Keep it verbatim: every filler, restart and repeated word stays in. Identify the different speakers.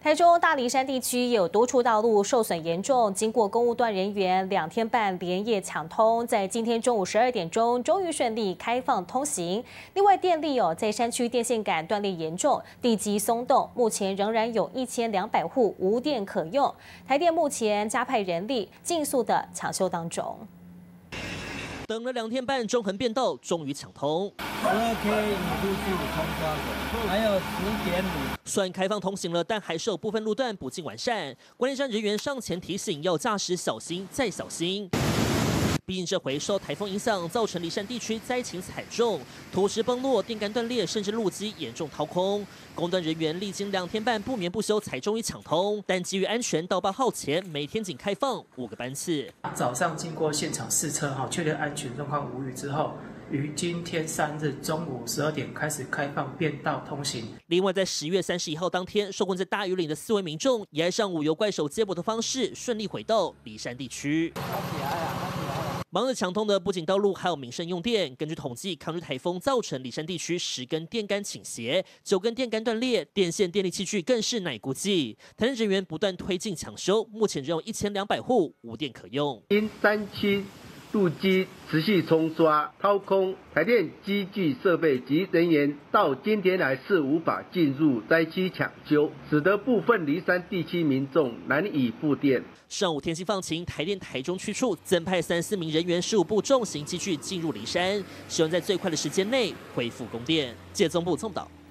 Speaker 1: 台中大梨山地区有多处道路受损严重，经过公务段人员两天半连夜抢通，在今天中午十二点钟终于顺利开放通行。另外，电力哦在山区电线杆断裂严重，地基松动，目前仍然有一千两百户无电可用。台电目前加派人力，尽速的抢修当中。
Speaker 2: 等了两天半，中横便道终于抢通。
Speaker 3: 十二 K 你陆续通关，还有十点五。
Speaker 2: 虽然开放通行了，但还是有部分路段不尽完善。关键站人员上前提醒，要驾驶小心再小心。 毕竟这回受台风影响，造成梨山地区灾情惨重，土石崩落、电杆断裂，甚至路基严重掏空。工段人员历经两天半不眠不休，才终于抢通。但基于安全，到八号前每天仅开放五个班次。
Speaker 4: 早上经过现场试车哈，确认安全状况无虞之后，于今天三日中午十二点开始开放便道通行。
Speaker 2: 另外，在十月三十一号当天，受困在大屿岭的四位民众，也爱上午由怪手接驳的方式，顺利回到梨山地区。 忙着抢通的不仅道路，还有民生用电。根据统计，抗日台风造成梨山地区十根电杆倾斜，九根电杆断裂，电线、电力器具更是乃估计。台电人员不断推进抢修，目前仍有一千两百户无电可用。
Speaker 5: 因山区路基持续冲刷、掏空，台电机具设备及人员到今天还是无法进入灾区抢修，使得部分梨山地区民众难以复电。
Speaker 2: 上午天气放晴，台电台中区处增派三四名人员、十五部重型机具进入梨山，希望在最快的时间内恢复供电。记者总部宋导。